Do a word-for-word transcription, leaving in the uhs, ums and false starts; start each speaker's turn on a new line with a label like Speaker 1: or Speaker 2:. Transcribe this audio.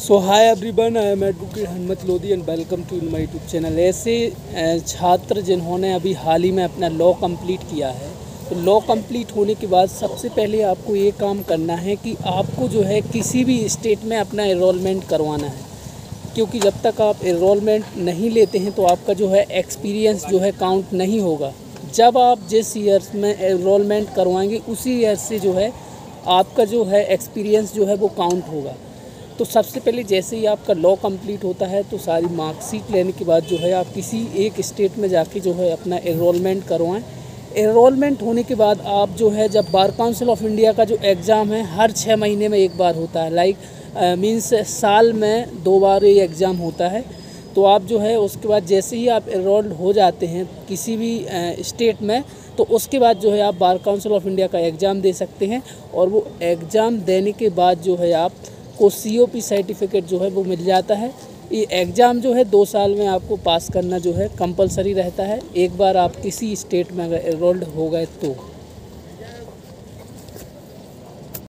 Speaker 1: So hi everyone, I am advocate Hanmat Lodhi and welcome to my YouTube channel. ऐसे छात्र जिन्होंने अभी हाल ही में अपना लॉ कंप्लीट किया है, तो लॉ कंप्लीट होने के बाद सबसे पहले आपको ये काम करना है कि आपको जो है किसी भी स्टेट में अपना एनरोलमेंट करवाना है, क्योंकि जब तक आप एनरोलमेंट नहीं लेते हैं तो आपका जो है एक्सपीरियंस जो है काउंट नहीं होगा। जब आप जिस ईयर्स में एनरोलमेंट करवाएंगे उसी ईयर से जो है आपका जो है एक्सपीरियंस जो है वो काउंट होगा। तो सबसे पहले जैसे ही आपका लॉ कंप्लीट होता है तो सारी मार्कशीट लेने के बाद जो है आप किसी एक स्टेट में जाके जो है अपना एनरोलमेंट करवाएं। एनरोलमेंट होने के बाद आप जो है, जब बार काउंसिल ऑफ इंडिया का जो एग्ज़ाम है हर छः महीने में एक बार होता है, लाइक मीन्स साल में दो बार ये एग्ज़ाम होता है। तो आप जो है उसके बाद जैसे ही आप एनरोल्ड हो जाते हैं किसी भी स्टेट में, तो उसके बाद जो है आप बार काउंसिल ऑफ इंडिया का एग्ज़ाम दे सकते हैं। और वो एग्ज़ाम देने के बाद जो है आप को सी ओ पी सर्टिफिकेट जो है वो मिल जाता है। ये एग्ज़ाम जो है दो साल में आपको पास करना जो है कंपलसरी रहता है, एक बार आप किसी स्टेट में अगर एनरोल्ड हो गए तो।